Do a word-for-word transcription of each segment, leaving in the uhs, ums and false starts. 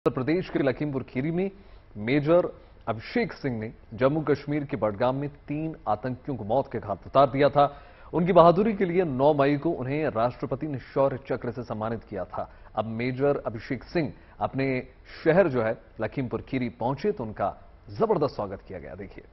उत्तर प्रदेश के लखीमपुर खीरी में मेजर अभिषेक सिंह ने जम्मू कश्मीर के बडगाम में तीन आतंकियों को मौत के घाट उतार दिया था। उनकी बहादुरी के लिए नौ मई को उन्हें राष्ट्रपति ने शौर्य चक्र से सम्मानित किया था। अब मेजर अभिषेक सिंह अपने शहर जो है लखीमपुर खीरी पहुंचे तो उनका जबरदस्त स्वागत किया गया। देखिए।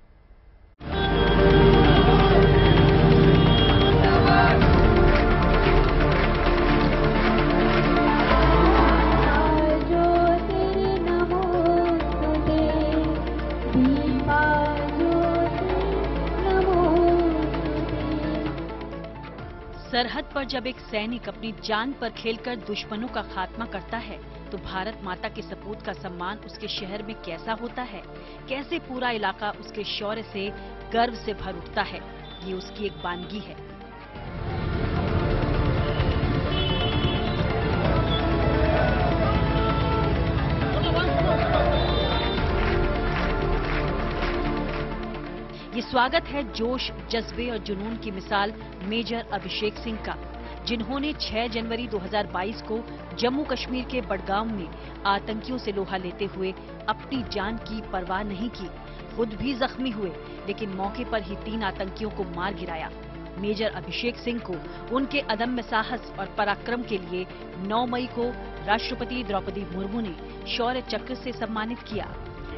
सरहद पर जब एक सैनिक अपनी जान पर खेलकर दुश्मनों का खात्मा करता है तो भारत माता के सपूत का सम्मान उसके शहर में कैसा होता है, कैसे पूरा इलाका उसके शौर्य से गर्व से भर उठता है, ये उसकी एक वानगी है। ये स्वागत है जोश, जज्बे और जुनून की मिसाल मेजर अभिषेक सिंह का, जिन्होंने छह जनवरी दो हज़ार बाईस को जम्मू कश्मीर के बडगाम में आतंकियों से लोहा लेते हुए अपनी जान की परवाह नहीं की। खुद भी जख्मी हुए लेकिन मौके पर ही तीन आतंकियों को मार गिराया। मेजर अभिषेक सिंह को उनके अदम्य साहस और पराक्रम के लिए नौ मई को राष्ट्रपति द्रौपदी मुर्मू ने शौर्य चक्र से सम्मानित किया।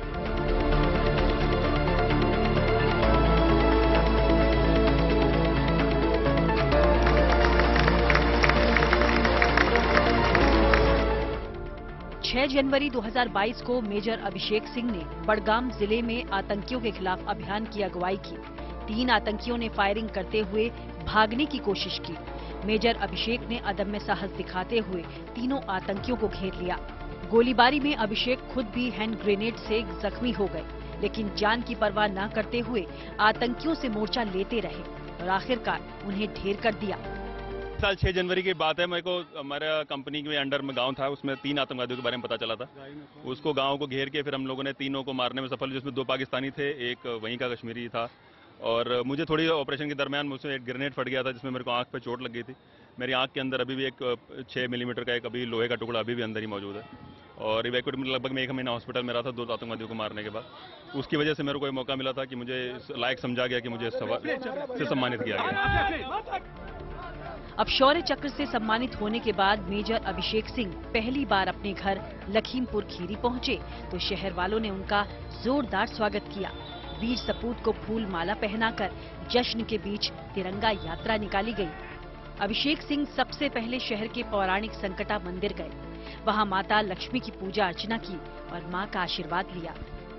छह जनवरी दो हज़ार बाईस को मेजर अभिषेक सिंह ने बडगाम जिले में आतंकियों के खिलाफ अभियान की अगुवाई की। तीन आतंकियों ने फायरिंग करते हुए भागने की कोशिश की। मेजर अभिषेक ने अदम्य साहस दिखाते हुए तीनों आतंकियों को घेर लिया। गोलीबारी में अभिषेक खुद भी हैंड ग्रेनेड से जख्मी हो गए, लेकिन जान की परवाह न करते हुए आतंकियों से मोर्चा लेते रहे और आखिरकार उन्हें ढेर कर दिया। साल छह जनवरी की बात है। मेरे को हमारा कंपनी के अंडर में गांव था, उसमें तीन आतंकवादियों के बारे में पता चला था। उसको गांव को घेर के फिर हम लोगों ने तीनों को मारने में सफल, जिसमें दो पाकिस्तानी थे, एक वहीं का कश्मीरी था। और मुझे थोड़ी ऑपरेशन के दरमियान मुझसे एक ग्रेनेड फट गया था, जिसमें मेरे को आंख पे चोट लग गई थी। मेरी आंख के अंदर अभी भी एक छह मिलीमीटर का एक अभी लोहे का टुकड़ा अभी भी अंदर ही मौजूद है। और इवैक्यूएट में लगभग मैं एक महीना हॉस्पिटल में रहा था दो आतंकवादियों को मारने के बाद। उसकी वजह से मेरे को मौका मिला था कि मुझे लायक समझा गया कि मुझे से सम्मानित किया गया। अब शौर्य चक्र से सम्मानित होने के बाद मेजर अभिषेक सिंह पहली बार अपने घर लखीमपुर खीरी पहुंचे तो शहर वालों ने उनका जोरदार स्वागत किया। वीर सपूत को फूल माला पहनाकर जश्न के बीच तिरंगा यात्रा निकाली गई। अभिषेक सिंह सबसे पहले शहर के पौराणिक संकटा मंदिर गए। वहां माता लक्ष्मी की पूजा अर्चना की और मां का आशीर्वाद लिया।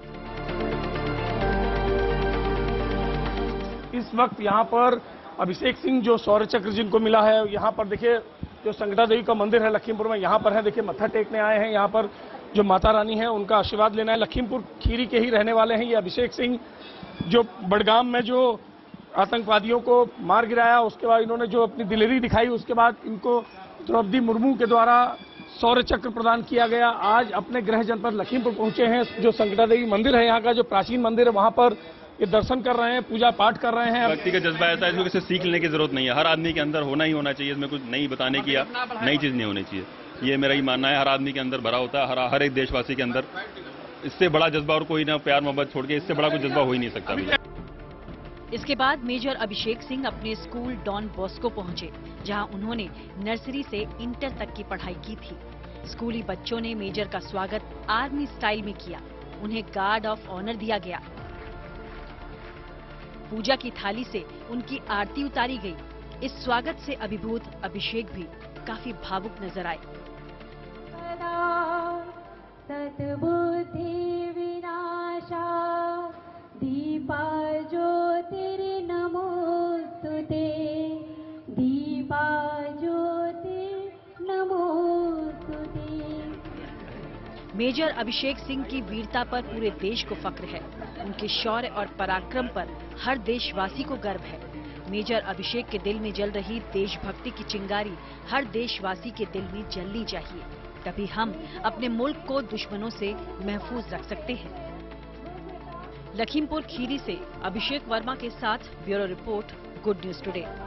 इस वक्त यहाँ पर अभिषेक सिंह जो शौर्य चक्र जिनको मिला है, यहाँ पर देखिए जो संकटा देवी का मंदिर है लखीमपुर में, यहाँ पर है। देखिए मत्था टेकने आए हैं, यहाँ पर जो माता रानी है उनका आशीर्वाद लेना है। लखीमपुर खीरी के ही रहने वाले हैं ये अभिषेक सिंह, जो बडगाम में जो आतंकवादियों को मार गिराया, उसके बाद इन्होंने जो अपनी दिलेरी दिखाई, उसके बाद इनको द्रौपदी मुर्मू के द्वारा शौर्य चक्र प्रदान किया गया। आज अपने गृह जनपद लखीमपुर पहुंचे हैं। जो संकटा देवी मंदिर है यहाँ का, जो प्राचीन मंदिर है, वहाँ पर ये दर्शन कर रहे हैं, पूजा पाठ कर रहे हैं। व्यक्ति का जज्बा ऐसा है, इसमें किसी सीख लेने की जरूरत नहीं है। हर आदमी के अंदर होना ही होना चाहिए। इसमें कुछ नई बताने की या नई चीज नहीं होनी चाहिए, ये मेरा ही मानना है। हर आदमी के अंदर भरा होता है, हर हर एक देशवासी के अंदर। इससे बड़ा जज्बा और कोई ना, प्यार मोहब्बत छोड़ के इससे बड़ा कोई जज्बा हो ही नहीं सकता भैया। इसके बाद मेजर अभिषेक सिंह अपने स्कूल डॉन बॉस्को पहुंचे, जहां उन्होंने नर्सरी से इंटर तक की पढ़ाई की थी। स्कूली बच्चों ने मेजर का स्वागत आर्मी स्टाइल में किया। उन्हें गार्ड ऑफ ऑनर दिया गया। पूजा की थाली से उनकी आरती उतारी गई। इस स्वागत से अभिभूत अभिषेक भी काफी भावुक नजर आए। सद्बुद्धि विनाशा दीपा ज्योतिर्नमोस्तुते, दीपा ज्योतिर्नमोस्तुते। मेजर अभिषेक सिंह की वीरता पर पूरे देश को फक्र है। उनके शौर्य और पराक्रम पर हर देशवासी को गर्व है। मेजर अभिषेक के दिल में जल रही देशभक्ति की चिंगारी हर देशवासी के दिल में जलनी चाहिए, तभी हम अपने मुल्क को दुश्मनों से महफूज रख सकते हैं। लखीमपुर खीरी से अभिषेक वर्मा के साथ bureau report, good news today.